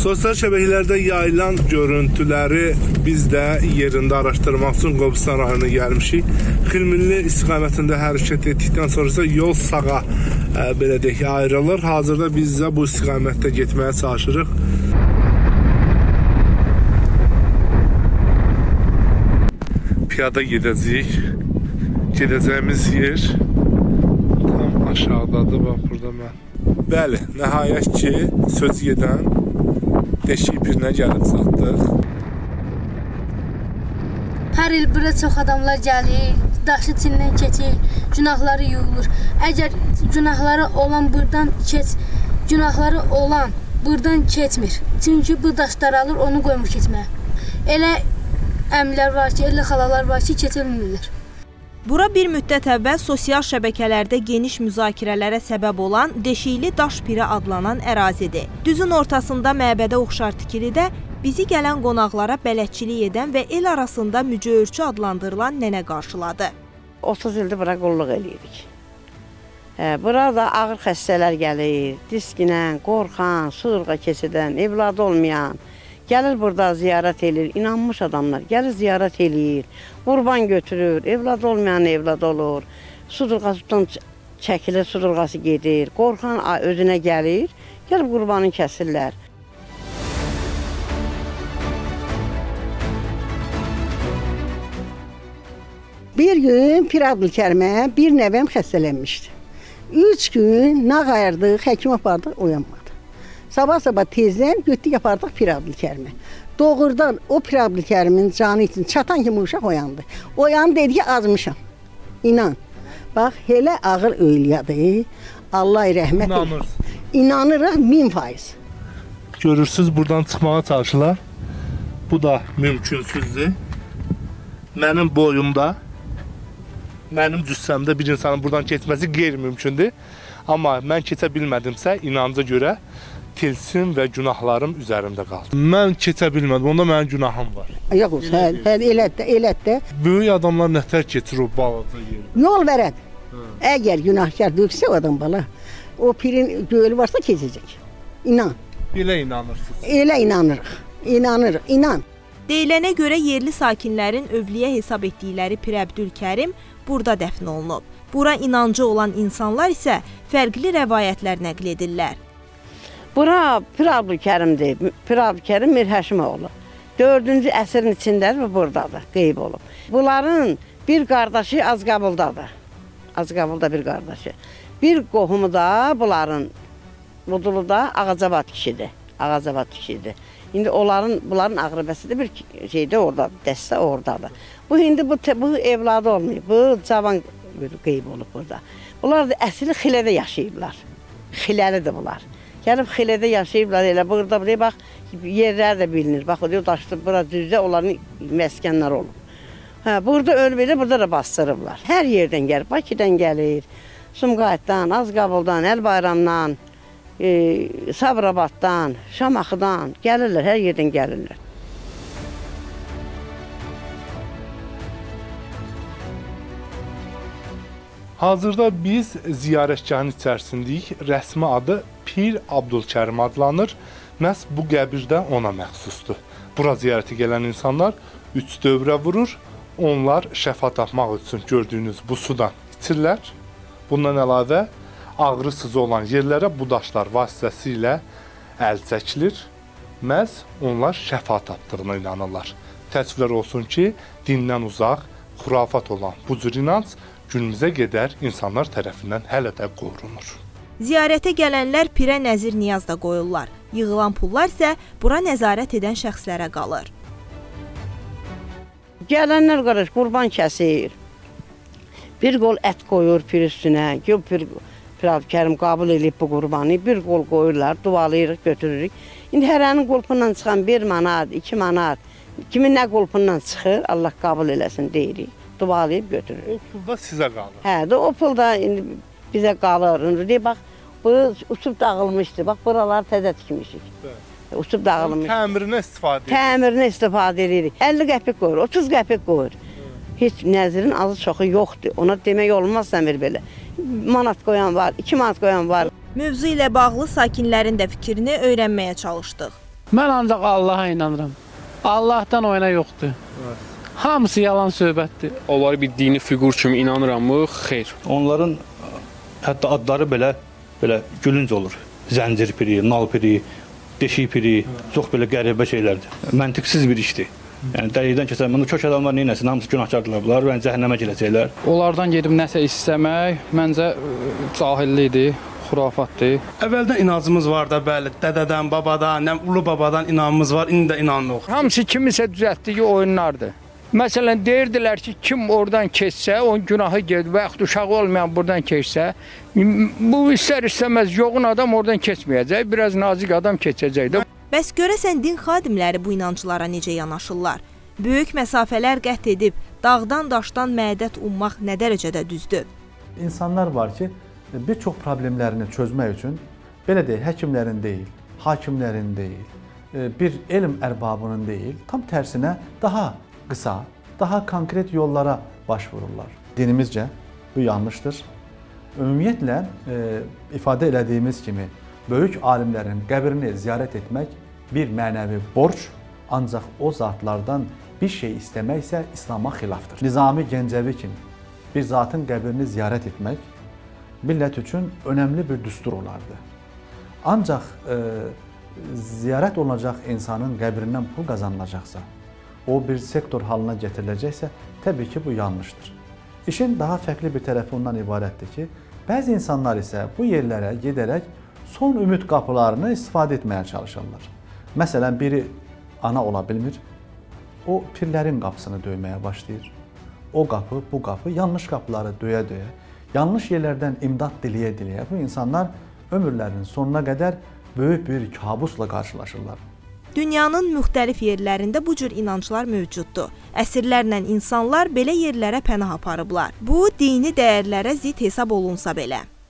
Sosial şəbəkələrdə yayılan görüntüləri biz də yerində araşdırmaq üçün Qobustan rayonuna gəlmişik. Xilmilli istiqamətində hərəkət etdikdən sonra isə yol sağa belə deyək ayrılır. Hazırda biz də bu istiqamətdə getməyə çalışırıq. Piyada gedəcəyik. Gedəcəyimiz yer tam aşağıdadır. Bax, burada mən. Bəli, nəhayət ki, söz gedən Deşik Pirinə gəlib çatdıq. Hər il bura çox adamlar gəlir, daşı içindən keçir, günahları yuyulur. Əgər günahları olan buradan günahları olan buradan keçmir. Çünki bu daşlar alır, onu qoymur keçməyə. Elə əmilər var ki, elə xalalar var ki, keçə bilmirlər. Bura bir müddət əvvəl sosial şəbəkələrdə geniş müzakirələrə səbəb olan Deşikli Daş Piri adlanan ərazidir. Düzün ortasında məbədə oxşar tikilidə bizi gələn qonaqlara bələdçilik edən və el arasında mücöyürçü adlandırılan nənə qarşıladı. 30 ildir bura qulluq eləyirik. Burada ağır xəstələr gəlir, diskinən, qorxan, sudurqa keçidən, evladı olmayan, gəlir burada ziyarət edir, inanmış adamlar gəlir ziyarət edir, qurban götürür, evladı olmayan evladı olur, sudurqasından çəkilir, sudurqası gedir, qorxan özünə gəlir, gəlib qurbanı kəsirlər. Bir gün Pir Abdülkərimə bir nəvəm xəstələnmişdi. 3 gün nağ ayırdıq, həkim apardıq, oyanmadı. Sabah-sabah tezdən götdük yapardıq Pir Abdülkərimə. Doğrudan o Pir Abdülkərimin canı için çatan kimi uşaq oyandı. Oyandı dedi ki, azmışam. İnan. Bax, elə ağır öylüyadır. Allah rəhmət eylesin. İnanırıq 1000%. Görürsünüz, buradan çıxmağa çalışırlar. Bu da mümkünsüzdür. Mənim boyumda, mənim cüssəmdə bir insanın buradan keçməsi qeyri-mümkündür. Amma mən keçə bilmədimsə, inanca görə tilsim və günahlarım üzərimdə qaldı. Mən keçə bilmədim, onda mənim günahım var. Yox, elətdə. Böyük adamlar nətər keçir o balaca yeri? Yol verəd. Əgər günahkar döksə o adam bala, o pirin gölü varsa keçəcək. İnan. Elə inanırsınız. Elə inanırıq. İnanırıq, inan. Deyilənə görə yerli sakinlərin övliyə hesab etdikləri Pir Əbdülkərim burada dəfn olunub. Bura inancı olan insanlar isə fərqli rəvayətlər nəql edirlər. Bura Pir Abdülkərimdir. Pir Abdülkərim Mir Həşimoğlu. 4-cü əsrin içindədir və buradadır, qeyb olub. Bunların bir qardaşı Azqabıldadır. Azqabılda bir qardaşı. Bir qohumu da bunların Buduluda Ağacabad kişidir. Ağacabad kişidir. İndi bunların ağrıbəsidir bir şeydə oradadır, dəstə oradadır. Bu indi bu evladı olmayıb, bu cavan qeyb olub burada. Bunlar da əsli Xilədə yaşayıblar. Xiləlidir bunlar. Gəlib Xilədə yaşayıblar elə burada, buraya bax, yerlər də bilinir. Bax, o diyor, daşdı, bura düzdə onların məskənlər olub. Burada ölüb elə, burada da bastırıblar. Hər yerdən gəlir, Bakıdan gəlir, Sumqayıtdan, Azqabıldan, Əlbayramdan, Sabirabaddan, Şamaxıdan gəlirlər, hər yerdən gəlirlər. Hazırda biz ziyarətgahın içərisindəyik. Rəsmi adı Pir Abdülkərim adlanır. Məhz bu qəbirdə ona məxsusdur. Bura ziyarətə gələn insanlar 3 dövrə vurur. Onlar şəfa tapmaq üçün gördüyünüz bu sudan içirlər. Bundan əlavə ağrısız olan yerlərə bu daşlar vasitəsilə əl çəkilir. Məhz onlar şəfa tapdığına inanırlar. Təəssüflər olsun ki, dindən uzaq, xurafat olan bu cür inanc günümüzə qədər insanlar tərəfindən hələ də qorunur. Ziyarətə gələnlər pirə nəzir niyaz da qoyurlar. Yığılan pullar isə bura nəzarət edən şəxslərə qalır. Gələnlər qardaş qurban kəsir. Bir qol ət qoyur pir üstünə. Pir Abdülkərim qəbul edib bu qurbanı. Bir qol qoyurlar, dualayırıq, götürürük. İndi hərənin qolpundan çıxan 1 manat, 2 manat, kimin nə qolpundan çıxır, Allah qəbul eləsin deyirik. Dualayıb götürürük. O pul da sizə qalır. Hə, o pul da indi bizə qalır. İndi bax, bu uçub dağılmışdı. Bax, buraları təzə tikmişik. Uçub dağılmış. Təmirinə istifadə edirik. Təmirinə istifadə edirik. 50 qəpik qoyur, 30 qəpik qoyur. Heç nəzirin azı çoxu yoxdur. Ona demək olmaz Səmir belə. Manat qoyan var, 2 manat qoyan var. Mövzu ilə bağlı sakinlərin də fikrini öyrənməyə çalışdıq. Mən ancaq Allaha inanıram. Allahdan oyuna yoxdur. Hamısı yalan söhbətdir. Onları bir dini fiqur kimi inanırammı? Xeyr. Onların hətta adları belə gülünc olur. Zəncir piri, nal piri, deşik piri, çox belə qəribə şeylərdir. Məntiqsiz bir işdir. Yəni dəlikdən keçən, bunu çox adamlar neynəsin, hamısı günahkardırlar bunlar, və cəhənnəmə gələcəklər. Onlardan gedib nəsə istəmək məncə cahillikdir, xurafatdır. Əvvəldən inancımız var da, bəli, dədədən, babadan, ulu babadan inanımız var, indi də inanırıq. Hamısı kimisə düzəltdiyi oyunlardır. Məsələn, deyirdilər ki, kim oradan keçsə, onun günahı gedir və yaxud uşağı olmayan buradan keçsə, bu istər-istəməz yoğun adam oradan keçməyəcək, biraz nazik adam keçəcək də. Bəs görəsən din xadimləri bu inanclara necə yanaşırlar? Böyük məsafələr qət edib, dağdan daşdan mədət ummaq nə dərəcədə düzdür? İnsanlar var ki, bir çox problemlərini çözmək üçün, belə deyil, həkimlərin deyil, hakimlərin deyil, bir elm ərbabının deyil, tam tərsinə daha qısa, daha konkret yollara başvururlar. Dinimizcə bu yanlışdır. Ümumiyyətlə, ifadə elədiyimiz kimi, böyük alimlərin qəbrini ziyarət etmək bir mənəvi borc, ancaq o zatlardan bir şey istəmək isə İslama xilafdır. Nizami Gəncəvi kimi bir zatın qəbrini ziyarət etmək millət üçün önəmli bir düstur olardı. Ancaq ziyarət olunacaq insanın qəbrindən pul qazanılacaqsa, o bir sektor halına gətiriləcəksə, təbii ki, bu yanlışdır. İşin daha fərqli bir tərəfi ondan ibarətdir ki, bəzi insanlar isə bu yerlərə gedərək son ümid qapılarını istifadə etməyə çalışırlar. Məsələn, biri ana ola bilmir, o pirlərin qapısını döyməyə başlayır. O qapı, bu qapı, yanlış qapıları döyə-döyə, yanlış yerlərdən imdad diləyə-diləyə bu insanlar ömürlərinin sonuna qədər böyük bir kabusla qarşılaşırlar. Dünyanın müxtəlif yerlərində bu cür inanclar mövcuddur. Əsrlərlə insanlar belə yerlərə pənah aparıblar. Bu, dini dəyərlərə zidd hesab olunsa belə.